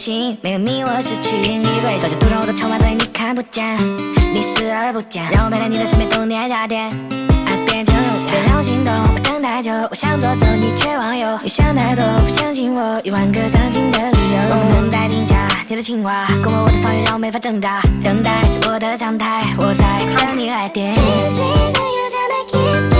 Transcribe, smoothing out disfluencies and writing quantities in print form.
心，没有你我失去引力轨迹，早就赌上我的筹码，所以你看不见，你视而不见，让我陪在你的身边，冬天夏天，爱变成永远。别让我心动，我等太久，我想左走，你却忘右。你想太多，不相信我，1万个伤心的理由。我不能再停下你的情话，攻破我的防御，让我没法挣扎。等待是我的常态，我在等你来电。